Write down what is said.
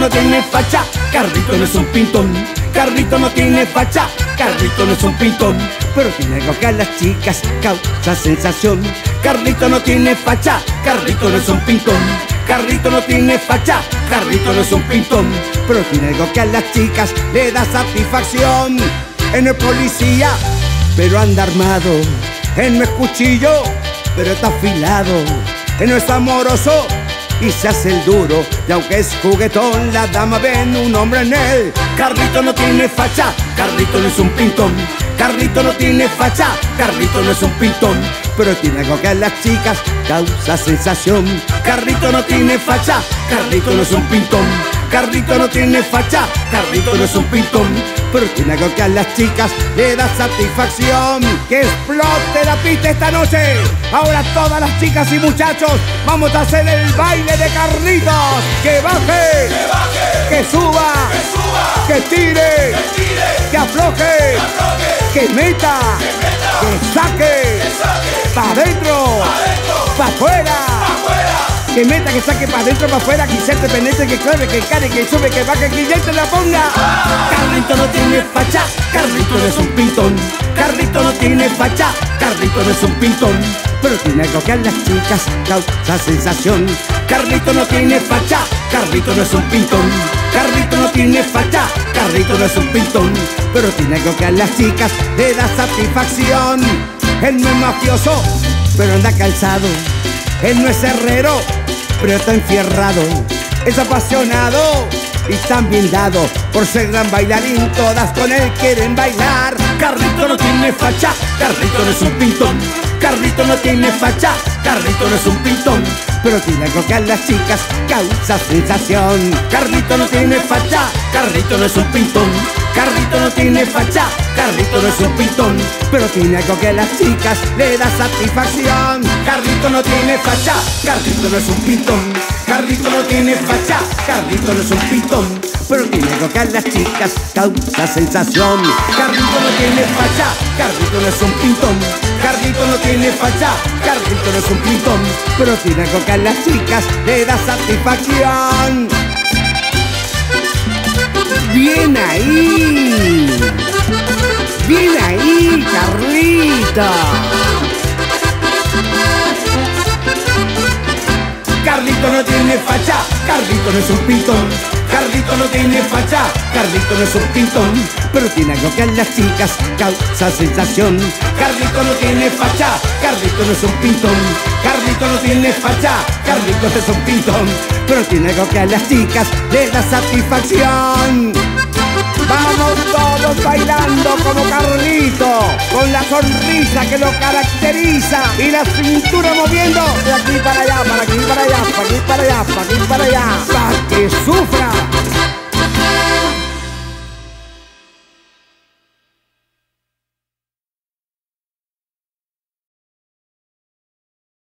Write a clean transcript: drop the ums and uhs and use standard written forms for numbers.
no tiene facha, Carlito no es un pintón. Carlito no tiene facha, Carlito no es un pintón, pero tiene algo que a las chicas causa sensación. Carlito no tiene facha, Carlito no es un pintón. Carlito no tiene facha, Carlito no es un pintón, pero tiene algo que a las chicas le da satisfacción. Él no es policía, pero anda armado. Él no es cuchillo, pero está afilado. Él no es amoroso y se hace el duro, y aunque es juguetón, las damas ven un hombre en él. Carlito no tiene facha, Carlito no es un pintón. Carlito no tiene facha, Carlito no es un pintón, pero tiene algo que a las chicas causa sensación. Carlito no tiene facha, Carlito no es un pintón. Carlito no tiene facha, Carlito no es un pintón, pero tiene algo que a las chicas le da satisfacción. ¡Que explote la pista esta noche! Ahora todas las chicas y muchachos vamos a hacer el baile de Carlitos. ¡Que baje! ¡Que baje! ¡Que suba! ¡Que suba! ¡Que tire! ¡Que tire! ¡Que afloje! ¡Que meta! ¡Que saque! ¡Pa' adentro! ¡Pa' afuera! Que meta, que saque para adentro, para afuera, que se te penetre, que corre, que care, que sube, que baje, que ya te la ponga. Carlito no tiene facha, Carlito no es un pintón. Carlito no tiene facha, Carlito no es un pintón, pero tiene algo que a las chicas causa sensación. Carlito no tiene facha, Carlito no es un pintón. Carlito no tiene facha, Carlito no es un pintón, pero tiene algo que a las chicas le da satisfacción. Él no es mafioso, pero anda calzado. Él no es herrero, pero está enfierrado. Es apasionado y también dado por ser gran bailarín. Todas con él quieren bailar. Carlito no tiene facha, Carlito no es un pintón. Carlito no tiene facha, Carlito no es un pintón, pero tiene algo que a las chicas causa sensación. Carlito no tiene facha, Carlito no es un pintón. Carlito no tiene facha, Carlito no es un pintón, pero tiene algo que a las chicas le da satisfacción. Carlito no tiene facha, Carlito no es un pintón. Carlito no tiene facha, Carlito no es un pintón, pero tiene algo que a las chicas causa sensación. Carlito no tiene facha, Carlito no es un pintón. Carlito no tiene facha, Carlito no es un pintón, pero tiene algo que a las chicas le da satisfacción. ¡Bien ahí! ¡Bien ahí, Carlito! Carlito no tiene facha, Carlito no es un pintón. Carlito no tiene facha, Carlito no es un pintón, pero tiene algo que a las chicas causa sensación. Carlito no tiene facha, Carlito no es un pintón. Carlito no tiene facha, Carlito no es un pintón, pero tiene algo que a las chicas le da satisfacción. Vamos todos bailando como Carlito, con la sonrisa que lo caracteriza y la cintura moviendo de aquí para allá, para aquí para allá, para aquí para allá, para aquí para allá, para que sufra.